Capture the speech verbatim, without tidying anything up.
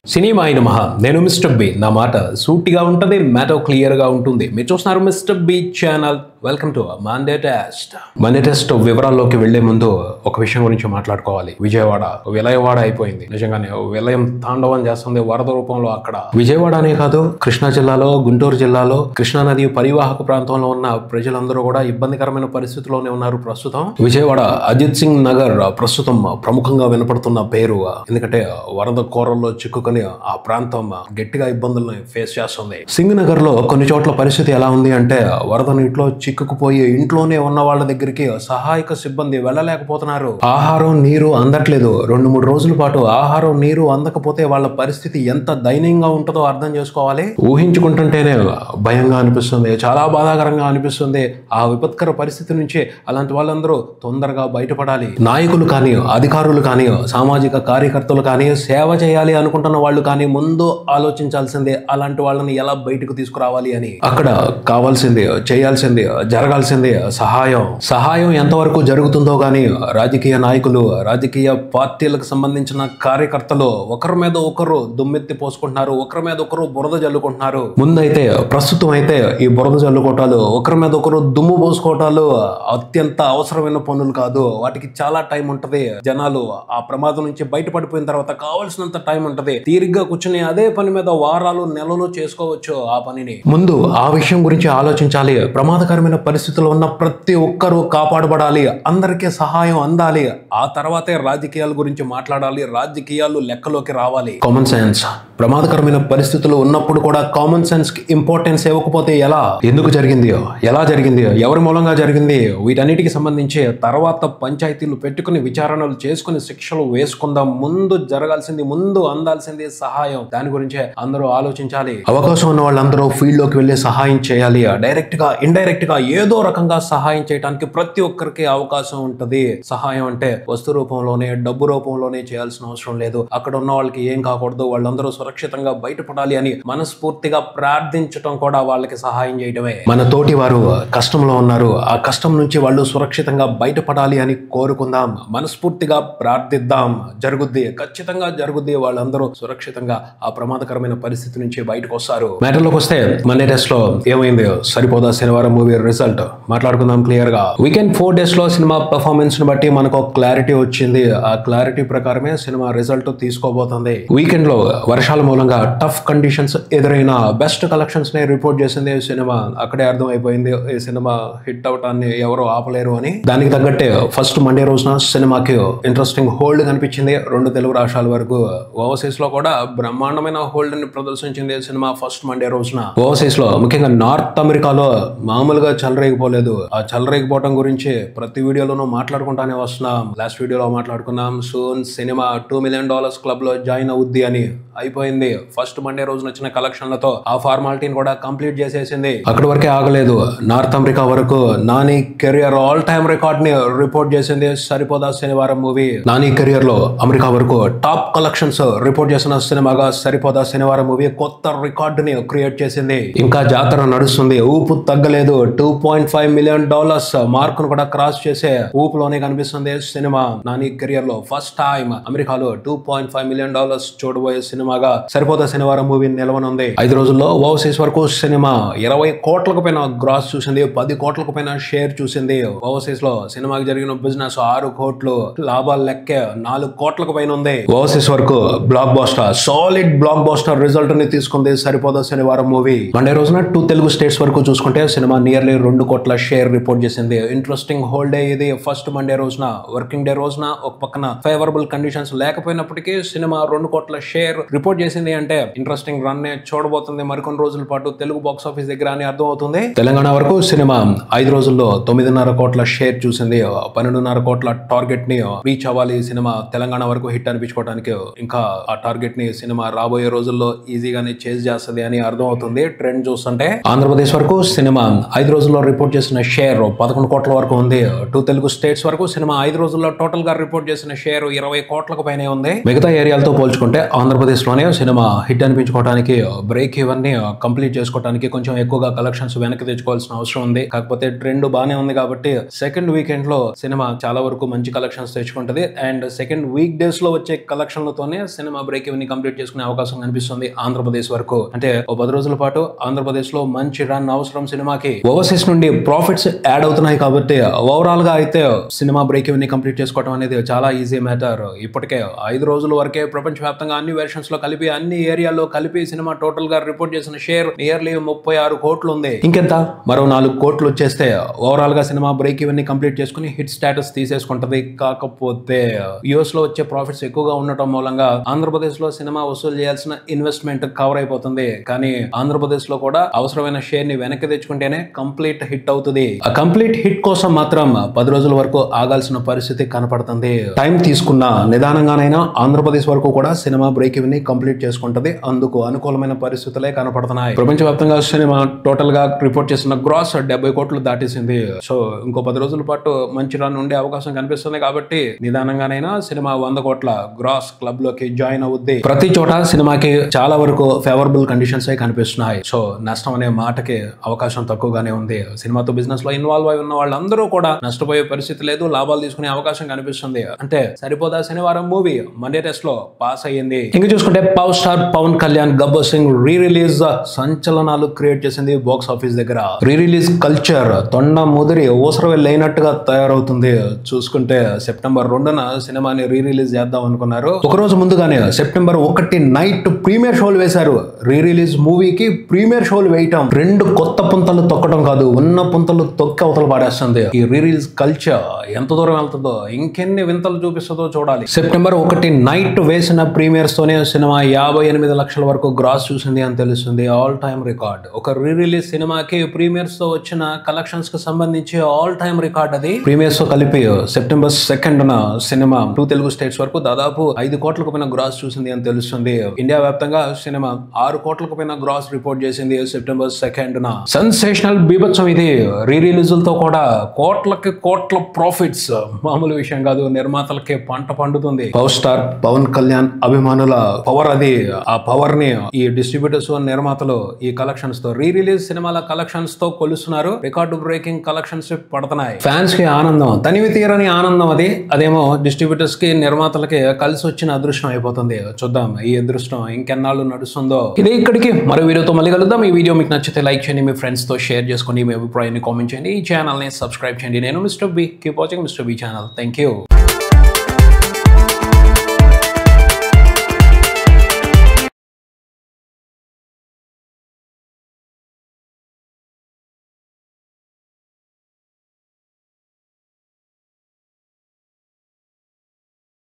Cinema అయిన మహా నేను మిస్టర్ బి నా మాట సూటిగా ఉంటుంది మ్యాటర్ క్లియర్ గా ఉంటుంది మీరు చూస్తున్నారు mister B channel welcome to Monday test Monday test వివరాల్లోకి వెళ్లే ముందు ఒక విషయం గురించి మాట్లాడుకోవాలి విజయవాడ విలయవాడ అయిపోయింది నిజంగానే విలయం తాండవం చేస్తుంది వరద రూపంలో అక్కడ విజయవాడ అనే కాదు కృష్ణా జిల్లాలో గుంటూరు జిల్లాలో కృష్ణా నది పరివాహక ప్రాంతంలో ఉన్న ప్రజలందరూ కూడా ఇబ్బందికరమైన పరిస్థితిలోనే ఉన్నారు ప్రస్తుతం విజయవాడ అజిత్ సింగ్ నగర్ ప్రస్తుతం ప్రముఖంగా వినపడుతున్న పేరు ఎందుకంటే వరద కోరల్లో చిక్కుకొని ఆ ప్రాంతం గట్టిగా ఇబ్బందులను ఫేస్ చేస్తుంది సింగ్ నగర్ లో కొన్ని చోట్ల పరిస్థితి ఎలా ఉంది అంటే వరద నీటిలో చిక్కుకుపోయి ఇంట్లోనే ఉన్న వాళ్ళ దగ్గరికి సహాయక సిబ్బంది వెళ్ళలేకపోతున్నారు ఆహారం నీరు అందట్లేదు రెండు మూడు రోజుల పాటు ఆహారం నీరు అందకపోతే వాళ్ళ పరిస్థితి ఎంత దయనీయంగా ఉంటుందో అర్థం చేసుకోవాలి ఊహించుకుంటుంటేనే భయంగా అనిపిస్తుంది చాలా బాధాకరంగా అనిపిస్తుంది ఆ విపత్కర పరిస్థితి నుంచి అలాంటి వాళ్ళందరూ తొందరగా బయటపడాలి నాయకులు కానీ అధికారులు కానీ సామాజిక కార్యకర్తలు కానీ సేవ చేయాలి అనుకుంటున్న వాళ్ళు కానీ ముందు ఆలోచించాల్సిందే అలాంటి వాళ్ళని ఎలా బయటకు తీసుకురావాలి అని అక్కడ కావాల్సింది చేయాల్సింది జరగాల్సింది సహాయం సహాయం ఎంతవరకు జరుగుతుందో గానీ రాజకీయ నాయకులు రాజకీయ పార్టీలకు సంబంధించిన కార్యకర్తలు ఒకరి మీద ఒకరు దుమ్మెత్తి పోసుకుంటున్నారు ఒకరి మీద ఒకరు బురద జల్లుకుంటున్నారు ముందైతే ప్రస్తుతం అయితే ఈ బురద జల్లుకోవటాలు ఒకరి మీద ఒకరు దుమ్ము పోసుకోవటాలు అత్యంత అవసరమైన పనులు కాదు వాటికి చాలా టైం ఉంటది జనాలు ఆ ప్రమాదం నుంచి బయటపడిపోయిన తర్వాత కావాల్సినంత టైం ఉంటది తీరిగ్గా కూర్చుని అదే పని మీద వారాలు నెలలు చేసుకోవచ్చు ఆ పనిని ముందు ఆ విషయం గురించి ఆలోచించాలి ప్రమాదకరమైన పరిస్థితుల్లో ఉన్న ప్రతి ఒక్కరూ కాపాడబడాలి అందరికీ సహాయం అందాలి ఆ తర్వాతే రాజకీయాల గురించి మాట్లాడాలి రాజకీయాలు లెక్కలోకి రావాలి కామన్ సెన్స్ ప్రమాదకరమైన పరిస్థితులు ఉన్నప్పుడు కూడా కామన్ సెన్స్ కి ఇంపార్టెన్స్ ఇవ్వకపోతే ఎలా ఎందుకు జరిగింది ఎలా జరిగింది ఎవరి మూలంగా జరిగింది వీటన్నిటికి సంబంధించి తర్వాత పంచాయతీలు పెట్టుకుని విచారణలు చేసుకుని శిక్షలు వేసుకుందాం ముందు జరగాల్సింది ముందు అందాల్సింది సహాయం దాని గురించే అందరూ ఆలోచించాలి అవకాశం ఉన్న వాళ్ళందరూ ఫీల్డ్ లోకి వెళ్ళి సహాయం చేయాలి డైరెక్ట్ గా ఇండైరెక్ట్ గా ఏదో రకంగా సహాయం చేయడానికి ప్రతి ఒక్కరికి అవకాశం ఉంటది సహాయం అంటే వస్తు రూపంలోనే డబ్బు రూపంలోనే చేయాల్సిన అవసరం లేదు అక్కడ ఉన్న వాళ్ళకి ఏం కాకూడదు వాళ్ళందరూ సురక్షితంగా బయటపడాలి అని మనస్ఫూర్తిగా ప్రార్థించటం కూడా వాళ్ళకి సహాయం చేయడమే మన తోటి వారు కష్టంలో ఉన్నారు ఆ కష్టం నుంచి వాళ్ళు సురక్షితంగా బయటపడాలి అని కోరుకుందాం మనస్ఫూర్తిగా ప్రార్థిద్దాం జరుగుద్ది ఖచ్చితంగా జరుగుద్ది వాళ్ళందరూ సురక్షితంగా ఆ ప్రమాదకరమైన పరిస్థితి నుంచి బయటకు వస్తారు మ్యాటర్లోకి వస్తే మండే టెస్ట్ లో ఏమైంది సరిపోదా శనివారం మూవీ రిజల్ట్ మాట్లాడుకుందాం క్లియర్ గా వీకెండ్ ఫోర్ డేస్ లో సినిమా పర్ఫార్మెన్స్ ని బట్టి మనకు క్లారిటీ వచ్చింది ఆ క్లారిటీ ప్రకారమే సినిమా రిజల్ట్ తీసుకోబోతుంది వీకెండ్ లో వర్షాల మూలంగా టఫ్ కండిషన్స్ ఎదురైన బెస్ట్ కలెక్షన్స్ ని రిపోర్ట్ చేసింది సినిమా అక్కడే అర్థం అయిపోయింది ఈ సినిమా హిట్ అవటాన్ని ఎవరు ఆపలేరు అని దానికి తగ్గట్టే ఫస్ట్ మండే రోజున సినిమాకి ఇంట్రెస్టింగ్ హోల్డ్ కనిపించింది రెండు తెలుగు రాష్ట్రాల వరకు ఓవర్సీస్ లో కూడా బ్రహ్మాండమైన హోల్డ్ ని ప్రదర్శించింది సినిమా ఫస్ట్ మండే రోజున ఓవర్సీస్ లో ముఖ్యంగా నార్త్ అమెరికాలో మామూలుగా చలరేగిపోలేదు ఆ చలరేగిపోవటం గురించి ప్రతి వీడియోలోనూ మాట్లాడుకుంటానే వస్తున్నాం లాస్ట్ వీడియోలో మాట్లాడుకున్నాం soon cinema two million dollars club లో జాయిన్ అవుద్ది అని అయిపోయింది ఫస్ట్ మండే రోజున వచ్చిన కలెక్షన్లతో ఆ ఫార్మాలిటీని కూడా కంప్లీట్ చేసేసింది అక్కడి వరకే ఆగలేదు నార్త్ అమెరికా వరకు Nani career all time record ని రిపోర్ట్ చేసింది సరిపోదా శనివారం మూవీ నాని కెరియర్ లో అమెరికా వరకు టాప్ కలెక్షన్స్ రిపోర్ట్ చేసిన సినిమాగా సరిపోదా శనివారం మూవీ కొత్త రికార్డు ని క్రియేట్ చేసింది ఇంకా జాతర నడుస్తుంది ఊపు తగ్గలేదు two point five million dollars mark ను కూడా క్రాస్ చేసే ఊపులోనే కనిపిస్తుంది సినిమా నాని కెరియర్ లో ఫస్ట్ టైం అమెరికాలో two point five million dollars చూడబోయే సినిమాగా సరిపోదా శనివారం మూవీ నిలవనుంది ఐదు రోజుల్లో ఓవర్సీస్ వరకు సినిమా ఇరవై కోట్లకు పైన గ్రాస్ చూసింది పది కోట్లకు పైన షేర్ చూసింది ఓవర్సీస్ లో సినిమాకి జరిగిన బిజినెస్ ఆరు కోట్లు లాభాలు లెక్కే నాలుగు కోట్లకు పైన ఉంది ఓవర్సీస్ వరకు blockbuster solid blockbuster result ని తీసుకుంది సరిపోదా శనివారం మూవీ మండే రోజున టూ తెలుగు స్టేట్స్ వరకు చూసుకుంటే సినిమా నియర్లీ రెండు కోట్ల షేర్ రిపోర్ట్ చేసింది ఇంట్రెస్టింగ్ హోల్డే ఇది ఫస్ట్ మండే రోజున వర్కింగ్ డే రోజున ఒక పక్కన ఫేవరబుల్ కండిషన్స్ లేకపోయినప్పటికీ సినిమా రెండు కోట్ల షేర్ రిపోర్ట్ చేసింది అంటే ఇంట్రెస్టింగ్ రన్ నే చూడబోతుంది మరికొన్ని రోజుల పాటు తెలుగు బాక్స్ ఆఫీస్ దగ్గర అని అర్థం అవుతుంది తెలంగాణ వరకు సినిమా ఐదు రోజుల్లో తొమ్మిదిన్నర కోట్ల షేర్ చూసింది పన్నెండున్నర కోట్ల టార్గెట్ ని రీచ్ అవ్వాలి సినిమా తెలంగాణ వరకు హిట్ అనిపించుకోవడానికి ఇంకా ఆ టార్గెట్ ని సినిమా రాబోయే రోజుల్లో ఈజీగానే చేజ్ చేస్తుంది అని అర్థం అవుతుంది ట్రెండ్ చూస్తుంటే ఆంధ్రప్రదేశ్ వరకు సినిమా ఐదు రోజులు రోజుల్లో రిపోర్ట్ చేసిన షేర్ పదకొండు కోట్ల వరకు ఉంది. టూ తెలుగు స్టేట్స్ వరకు సినిమా ఐదు రోజుల్లో టోటల్ గా రిపోర్ట్ చేసిన షేర్ ఇరవై కోట్లకు పైనే ఉంది. మిగతా ఏరియాలతో పోల్చుకుంటే ఆంధ్రప్రదేశ్ లోనే సినిమా హిట్ అనిపించుకోవడానికి బ్రేక్ ఈవెన్ ని కంప్లీట్ చేసుకోవడానికి కొంచెం ఎక్కువగా కలెక్షన్స్ వెనక్కి తెచ్చుకోవాల్సిన అవసరం ఉంది. కాకపోతే ట్రెండ్ బానే ఉంది కాబట్టి సెకండ్ వీకెండ్ లో సినిమా చాలా వరకు మంచి కలెక్షన్స్ తెచ్చుకుంటది. అండ్ సెకండ్ వీక్ డేస్ లో వచ్చే కలెక్షన్లతోనే సినిమా బ్రేక్ ఈవెన్ ని కంప్లీట్ చేసుకునే అవకాశం కనిపిస్తుంది ఆంధ్రప్రదేశ్ వరకు. అంటే ఓ పది రోజుల పాటు ఆంధ్రప్రదేశ్ లో మంచి రన్ అవసరం సినిమాకి. ఓవర్సీస్ నుండి ప్రాఫిట్స్ యాడ్ అవుతున్నాయి కాబట్టి ఓవరాల్ గా అయితే సినిమా బ్రేక్ ఈవెన్ ని కంప్లీట్ చేసుకోవడం అనేది చాలా ఈజీ మ్యాటర్. ఇప్పటికే ఐదు రోజుల వరకే ప్రపంచవ్యాప్తంగా అన్ని వెర్షన్స్ లో కలిపి అన్ని ఏరియాలో కలిపి సినిమా టోటల్ గా రిపోర్ట్ చేసిన షేర్ నియర్లీ ముప్పై ఆరు కోట్లు ఉంది. ఇంకెంత మరో నాలుగు కోట్లు వచ్చేస్తే ఓవరాల్ గా సినిమా బ్రేక్ ఈవెన్ ని కంప్లీట్ చేసుకుని హిట్ స్టేటస్ తీసేసుకుంటది. కాకపోతే యూఎస్ లో వచ్చే ప్రాఫిట్స్ ఎక్కువగా ఉండటం మూలంగా ఆంధ్రప్రదేశ్ లో సినిమా వసూలు చేయాల్సిన ఇన్వెస్ట్మెంట్ కవర్ అయిపోతుంది. కానీ ఆంధ్రప్రదేశ్ లో కూడా అవసరమైన షేర్ ని వెనక్కి తెచ్చుకుంటేనే కంప్లీట్ హిట్ అవుతుంది. ఆ కంప్లీట్ హిట్ కోసం మాత్రం పది రోజుల వరకు ఆగాల్సిన పరిస్థితి కనపడుతుంది. టైం తీసుకున్న నిదానంగానైనా ఆంధ్రప్రదేశ్ వరకు కూడా సినిమా బ్రేక్ ఈవెన్ ని కంప్లీట్ చేసుకుంటది. అందుకు అనుకూలమైన పరిస్థితులే కనపడుతున్నాయి. ప్రపంచవ్యాప్తంగా సినిమా టోటల్ గా రిపోర్ట్ చేసిన గ్రాస్ డెబ్బై కోట్లు దాటేసింది. సో ఇంకో పది రోజుల పాటు మంచి రన్ ఉండే అవకాశం కనిపిస్తుంది కాబట్టి నిదానంగానైనా సినిమా వంద కోట్ల గ్రాస్ క్లబ్ లోకి జాయిన్ అవుద్ది. ప్రతి చోట సినిమాకి చాలా వరకు ఫేవరబుల్ కండిషన్స్ కనిపిస్తున్నాయి. సో నష్టం అనే మాటకి అవకాశం తక్కువగానే ఉంది. సినిమాతో బిజినెస్ లో ఇన్వాల్వ్ అయి ఉన్న వాళ్ళందరూ కూడా నష్టపోయే పరిస్థితి లేదు, లాభాలు తీసుకునే అవకాశం కనిపిస్తుంది. అంటే Saripodhaa Sanivaaram movie Monday test లో పాస్ అయ్యింది. ఇంకా చూసుకుంటే power star Pawan Kalyan Gabbar Singh re release సంచలనాలు క్రియేట్ చేసింది బాక్స్ ఆఫీస్ దగ్గర. రీ రిలీజ్ కల్చర్ తొండ ముదిరి ఊసరవి లేనట్టుగా తయారవుతుంది. చూసుకుంటే సెప్టెంబర్ రెండున సినిమాని రీ రిలీజ్ చేద్దాం అనుకున్నారు. ఒక రోజు ముందుగానే సెప్టెంబర్ ఒకటి నైట్ ప్రీమియర్ షోలు వేశారు. రీ రిలీజ్ మూవీకి ప్రీమియర్ షోలు వేయటం రెండు కొత్త పుంతలు తొక్కడం కాదు, ఉన్న పుంతలు తొక్కి అవతల పాడేస్తుంది. ఈ రీ రిలీజ్ కల్చర్ ఎంత దూరం వెళ్తుందో, ఇంకెన్ని వింతలు చూపిస్తుందో చూడాలి. సెప్టెంబర్ ఒకటి నైట్ వేసిన ప్రీమియర్స్ తోనే సినిమా యాభై ఎనిమిది లక్షల వరకు గ్రాస్ చూసింది అని తెలుస్తుంది. All time record. ఒక రీ రిలీజ్ సినిమాకి ప్రీమియర్స్ తో వచ్చిన కలెక్షన్స్ కి సంబంధించి ఆల్ టైమ్ రికార్డ్ అది. ప్రీమియర్స్ తో కలిపి సెప్టెంబర్ సెకండ్ న సినిమా టూ తెలుగు స్టేట్స్ వరకు దాదాపు ఐదు కోట్లకు పైన గ్రాస్ చూసింది అని తెలుస్తుంది. ఇండియా వ్యాప్తంగా సినిమా ఆరు కోట్లకు పైన గ్రాస్ రిపోర్ట్ చేసింది సెప్టెంబర్ సెకండ్ న. సెన్సేషనల్ బీభత్సం ఇది. రీ రిలీజులతో కూడా కోట్లకి కోట్ల ప్రాఫిట్స్ మామూలు విషయం కాదు. నిర్మాతలకి పంట పండుతుంది. పవర్ స్టార్ పవన్ కళ్యాణ్ అభిమానుల పవర్ అది. ఆ పవర్ ని ఈ డిస్ట్రిబ్యూటర్స్ నిర్మాతలు ఈ కలెక్షన్స్ తో రీ రిలీజ్ సినిమాల కలెక్షన్స్ తో కొలుస్తున్నారు. రికార్డు బ్రేకింగ్ కలెక్షన్స్ పడుతున్నాయి. ఫ్యాన్స్ కి ఆనందం, తనివి తీరని ఆనందం అది. అదేమో డిస్ట్రిబ్యూటర్స్ కి నిర్మాతలకి కలిసి వచ్చిన అదృష్టం అయిపోతుంది. చూద్దాం ఈ అదృష్టం ఇంకెన్నాళ్ళు నడుస్తుందో. ఇదే ఇక్కడికి మరో వీడియోతో మళ్ళీ కలుద్దాం. ఈ వీడియో మీకు నచ్చితే లైక్ చేయండి, మీ ఫ్రెండ్స్ తో షేర్ చేసుకోండి, మీ అభిప్రాయాన్ని కామెంట్ చేయండి, ఈ ఛానల్ ని సబ్స్క్రైబ్ చేయండి. నేను mister B. Keep watching mister B channel. Thank you.